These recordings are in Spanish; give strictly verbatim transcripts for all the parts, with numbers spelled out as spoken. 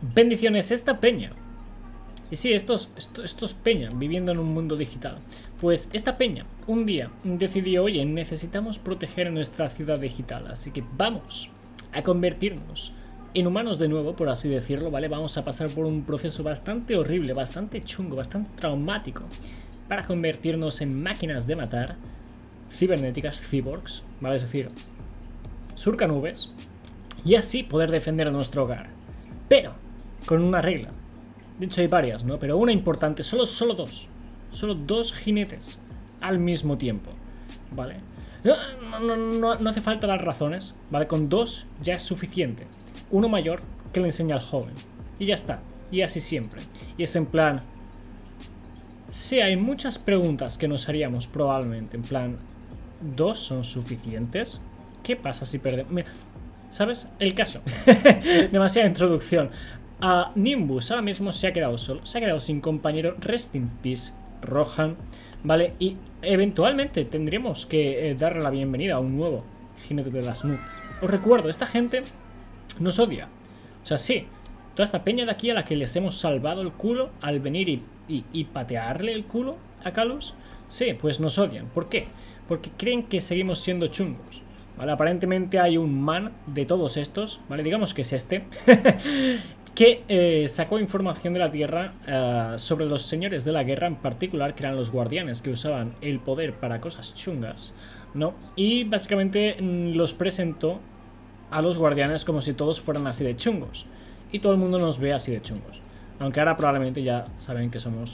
Bendiciones, esta peña. Y sí, estos, estos, estos peña viviendo en un mundo digital. Pues esta peña un día decidió, oye, necesitamos proteger nuestra ciudad digital, así que vamos a convertirnos en humanos de nuevo, por así decirlo, ¿vale? Vamos a pasar por un proceso bastante horrible, bastante chungo, bastante traumático, para convertirnos en máquinas de matar, cibernéticas, cyborgs, ¿vale? Es decir, surcanubes, y así poder defender nuestro hogar. Pero con una regla. De hecho hay varias, ¿no? Pero una importante, solo, solo dos. Solo dos jinetes al mismo tiempo, ¿vale? No, no, no, no hace falta dar razones, ¿vale? Con dos ya es suficiente. Uno mayor que le enseña al joven. Y ya está. Y así siempre. Y es en plan... Sí, hay muchas preguntas que nos haríamos probablemente. En plan, ¿dos son suficientes? ¿Qué pasa si perdemos? Mira, ¿sabes? El caso. Demasiada introducción. Uh, Nimbus ahora mismo se ha quedado solo. Se ha quedado sin compañero. Rest in peace, Rohan. Vale, y eventualmente tendremos que eh, darle la bienvenida a un nuevo jinete de las nubes. Os recuerdo, esta gente nos odia. O sea, sí, toda esta peña de aquí a la que les hemos salvado el culo al venir y, y, y patearle el culo a Calus, sí, pues nos odian. ¿Por qué? Porque creen que seguimos siendo chungos. Vale, aparentemente hay un man de todos estos, vale, digamos que es este, que eh, sacó información de la Tierra uh, sobre los señores de la guerra, en particular, que eran los guardianes que usaban el poder para cosas chungas, ¿no? Y básicamente mm, los presentó a los guardianes como si todos fueran así de chungos. Y todo el mundo nos ve así de chungos. Aunque ahora probablemente ya saben que somos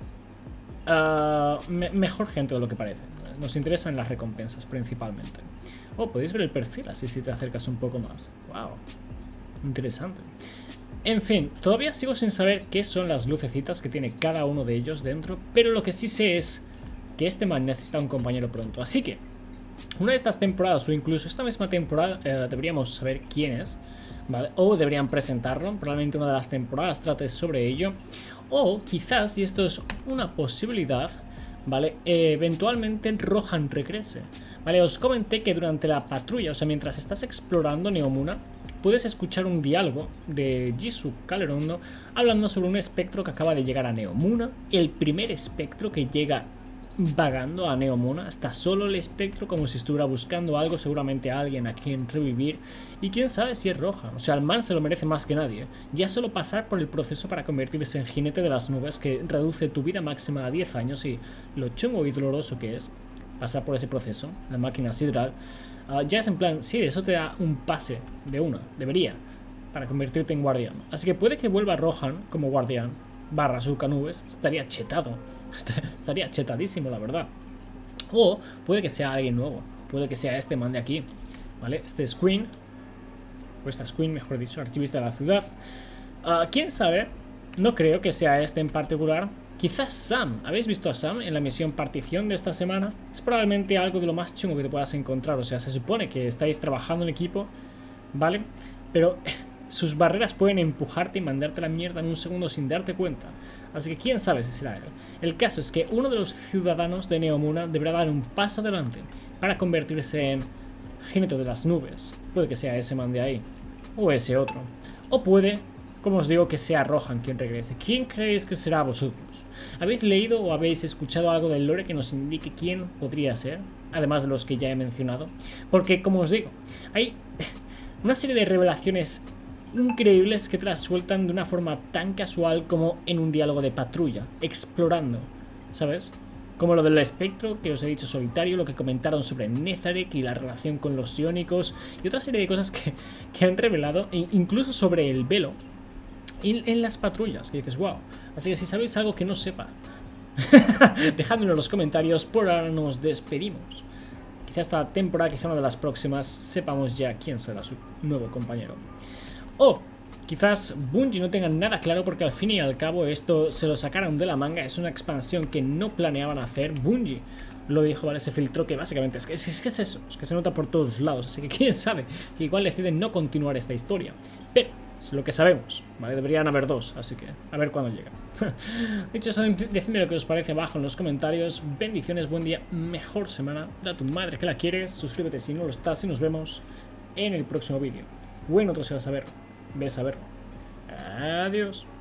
uh, me mejor gente de lo que parece. Nos interesan las recompensas principalmente. Oh, podéis ver el perfil así si te acercas un poco más. Wow, interesante. En fin, todavía sigo sin saber qué son las lucecitas que tiene cada uno de ellos dentro, pero lo que sí sé es que este man necesita un compañero pronto. Así que, una de estas temporadas o incluso esta misma temporada eh, deberíamos saber quién es, ¿vale? O deberían presentarlo, probablemente una de las temporadas trate sobre ello. O quizás, y esto es una posibilidad, ¿vale? Eh, eventualmente Rohan regrese. Vale, os comenté que durante la patrulla, o sea, mientras estás explorando Neomuna, puedes escuchar un diálogo de Jisoo Calerondo hablando sobre un espectro que acaba de llegar a Neomuna. El primer espectro que llega vagando a Neomuna. Está solo el espectro, como si estuviera buscando algo, seguramente a alguien a quien revivir. Y quién sabe si es Rohan. O sea, el man se lo merece más que nadie. Ya solo pasar por el proceso para convertirse en jinete de las nubes, que reduce tu vida máxima a diez años, y lo chungo y doloroso que es pasar por ese proceso, la máquina sideral. Uh, ya es en plan, sí, eso te da un pase de una, debería, para convertirte en guardián. Así que puede que vuelva Rohan como guardián barra surcanubes. Estaría chetado, estaría chetadísimo, la verdad. O puede que sea alguien nuevo, puede que sea este man de aquí, ¿vale? Este es Queen, o esta es Queen, mejor dicho, archivista de la ciudad. Uh, ¿Quién sabe? No creo que sea este en particular. Quizás Sam. ¿Habéis visto a Sam en la misión partición de esta semana? Es probablemente algo de lo más chungo que te puedas encontrar. O sea, se supone que estáis trabajando en equipo, ¿vale? Pero sus barreras pueden empujarte y mandarte a la mierda en un segundo sin darte cuenta. Así que quién sabe si será él. El caso es que uno de los ciudadanos de Neomuna deberá dar un paso adelante para convertirse en jinete de las nubes. Puede que sea ese man de ahí, o ese otro. O puede, como os digo, que sea Rohan quien regrese. ¿Quién creéis que será vosotros? ¿Habéis leído o habéis escuchado algo del lore que nos indique quién podría ser? Además de los que ya he mencionado. Porque, como os digo, hay una serie de revelaciones increíbles que te las sueltan de una forma tan casual como en un diálogo de patrulla, explorando, ¿sabes? Como lo del espectro que os he dicho solitario, lo que comentaron sobre Nezarec y la relación con los iónicos y otra serie de cosas que, que han revelado, e incluso sobre el velo en, en las patrullas, que dices, wow. Así que si sabéis algo que no sepa, dejadmelo en los comentarios. Por ahora nos despedimos. Quizá esta temporada, quizá una de las próximas, sepamos ya quién será su nuevo compañero. O quizás Bungie no tenga nada claro, porque al fin y al cabo esto se lo sacaron de la manga. Es una expansión que no planeaban hacer. Bungie lo dijo, ¿vale? Se filtró, que básicamente es que es, es, que es eso, es que se nota por todos lados. Así que quién sabe, que igual deciden no continuar esta historia. Pero es lo que sabemos, ¿vale? Deberían haber dos, así que a ver cuándo llega. Dicho eso, decidme lo que os parece abajo en los comentarios. Bendiciones, buen día, mejor semana. Da a tu madre que la quieres, suscríbete si no lo estás y nos vemos en el próximo vídeo. Bueno, otro se va a saber, ves a verlo. Adiós.